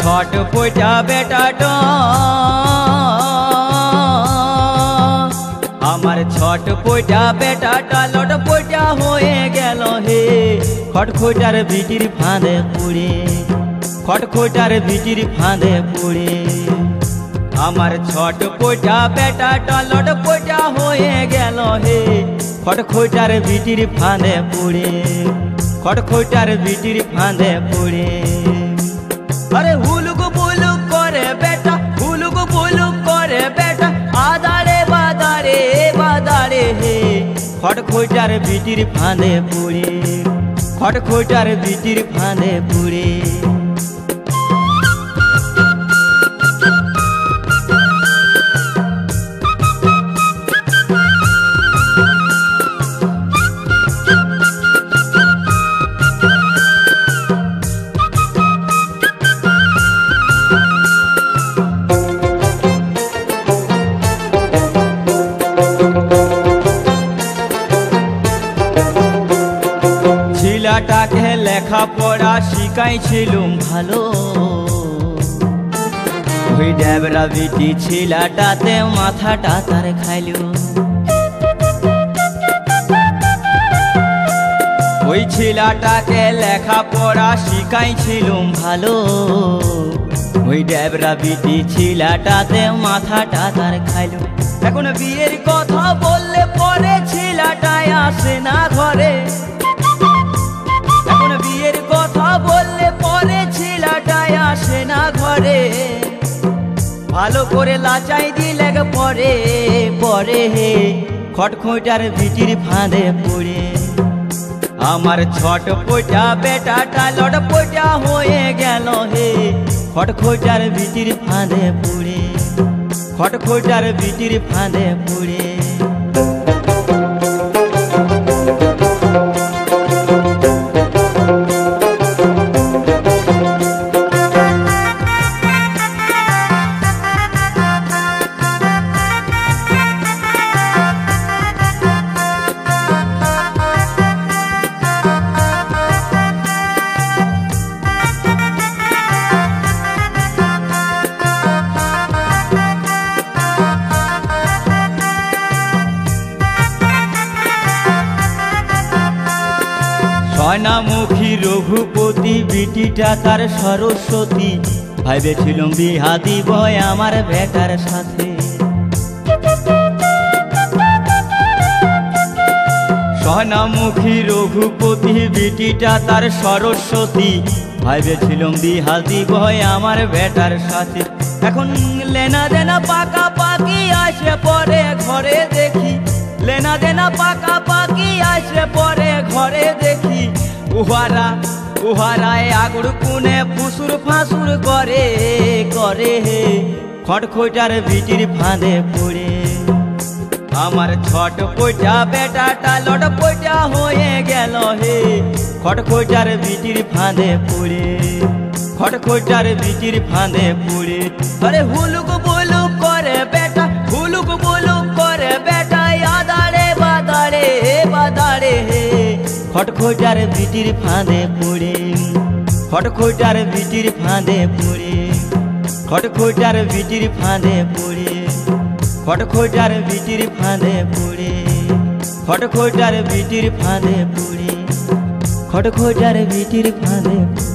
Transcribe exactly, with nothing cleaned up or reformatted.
ছট পইটা বেটাটা আমার ছট পইটা বেটাটা লট পইটা হয়ে গেল হে খটখটার বিটির ফাঁদে পড়ে খটখটার বিটির ফাঁদে পড়ে আমার ছট পইটা বেটাটা লট পইটা হয়ে গেল হে খটখটার বিটির ফাঁদে পড়ে খটখটার বিটির ফাঁদে পড়ে আরে হুলুক বুলুক করে বেটা হুলুক বুলুক করে বেটা আদারে বাদারে বাদারে হে খটখটার বিটির ফাঁদে পড়ে খটখটার বিটির ফাঁদে পড়ে ছেলেটাকে লেখাপড়া শিখাইছিলুম ভালো ওই ড্যাবরা বিটি ছেলেটাতে মাথাটা তার খাইল ওই ছেলেটাকে লেখাপড়া শিখাইছিলুম ভালো ওই ড্যাবরা বিটি ছেলেটাতে মাথাটা তার খাইল এখন বিয়ের কথা বললে পরে ছেলেটাই আসে না ঘরে এখন বিয়ের কথা বললে পরে ছেলেটাই আসে না ঘরে ভালো করে লাচাই দিলে পরে পরে হে খটখটার বিটির ফাঁদে পড়ে আমার ছট পইটা বেটাটা লট পইটা হয়ে গেল হে খটখটার বিটির ফাঁদে পড়ে খটখটার বিটির ফাঁদে পড়ে ছয়নামুখী রঘুপতি বিটিটা তার সরস্বতী ভাইবেছিলুম বিহা দিব আমার বেটার সাথে ছয়নামুখী রঘুপতি বিটিটা তার সরস্বতী ভাইবেছিলুম বিহা দিব আমার বেটার সাথে এখন লেনা দেনা পাকা পাকি আসে পরে ঘরে দেখি লেনা দেনা পাকা পাকি আসে পরে ঘরে দেখি উহারা উহারায় আগুড় কুনে ফুসুর ফাঁসুর করে করে হে খটখটার বিটির ফাঁদে পড়ে আমার ছট পইটা বেটাটা লট পইটা হয়ে গেল হে খটখটার বিটির ফাঁদে পড়ে খটখটার বিটির ফাঁদে পড়ে আরে হুলুক বুলুক করে বেটা হুলুক বুলুক করে বেটা আদারে বাদারে বাদারে হে খটখটার বিটির ফাঁদে পড়ে খটখটার বিটির ফাঁদে পড়ে খটখটার বিটির ফাঁদে পড়ে খটখটার বিটির ফাঁদে পড়ে খটখটার বিটির ফাঁদে পড়ে খটখটার বিটির ফাঁদে